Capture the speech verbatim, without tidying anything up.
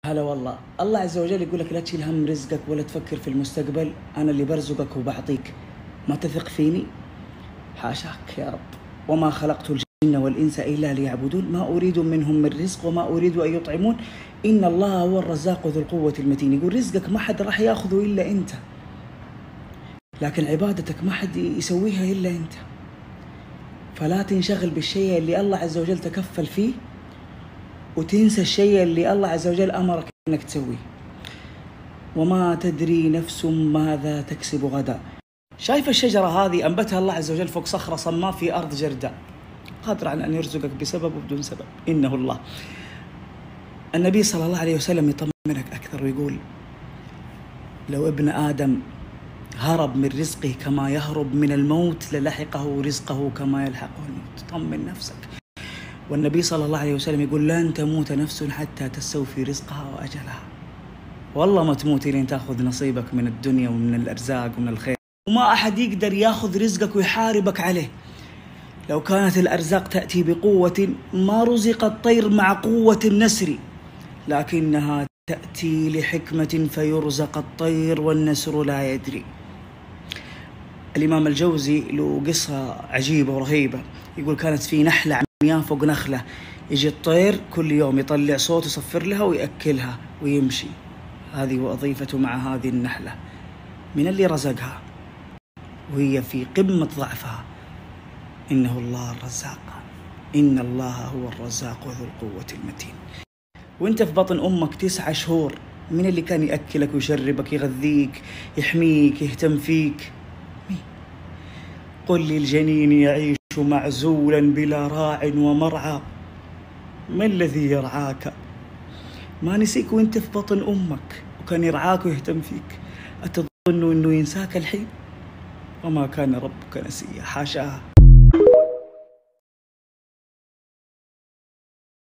هلا والله. الله عز وجل يقول لك لا تشيل هم رزقك ولا تفكر في المستقبل، أنا اللي برزقك وبعطيك. ما تثق فيني؟ حاشاك يا رب. وما خلقت الجن والإنس إلا ليعبدون ما أريد منهم من رزق وما أريد أن يطعمون إن الله هو الرزاق ذو القوة المتين. يقول رزقك ما حد راح ياخذه إلا أنت، لكن عبادتك ما حد يسويها إلا أنت. فلا تنشغل بالشيء اللي الله عز وجل تكفل فيه وتنسى الشيء اللي الله عز وجل أمرك أنك تسويه. وما تدري نفس ماذا تكسب غدا. شايف الشجرة هذه أنبتها الله عز وجل فوق صخرة صماء في أرض جرداء، قادر على أن يرزقك بسبب وبدون سبب، إنه الله. النبي صلى الله عليه وسلم يطمنك أكثر ويقول لو ابن آدم هرب من رزقه كما يهرب من الموت للحقه رزقه كما يلحقه الموت. طمن نفسك. والنبي صلى الله عليه وسلم يقول لن تموت نفس حتى تستوفي رزقها وأجلها. والله ما تموت لين تأخذ نصيبك من الدنيا ومن الأرزاق ومن الخير. وما أحد يقدر يأخذ رزقك ويحاربك عليه. لو كانت الأرزاق تأتي بقوة ما رزق الطير مع قوة النسر، لكنها تأتي لحكمة فيرزق الطير والنسر لا يدري. الإمام الجوزي له قصة عجيبة ورهيبة. يقول كانت في نحلة عمياء فوق نخلة، يجي الطير كل يوم يطلع صوت يصفر لها ويأكلها ويمشي. هذه وظيفته مع هذه النحلة. من اللي رزقها وهي في قمة ضعفها؟ إنه الله الرزاق. إن الله هو الرزاق ذو القوة المتين. وانت في بطن أمك تسعة شهور، من اللي كان يأكلك ويشربك يغذيك يحميك يهتم فيك؟ مين؟ قل للجنين يعيش معزولا بلا راع ومرعى، ما الذي يرعاك؟ ما نسيك وانت في بطن أمك وكان يرعاك ويهتم فيك؟ أتظن أنه ينساك الحين؟ وما كان ربك نسيا. حاشاه.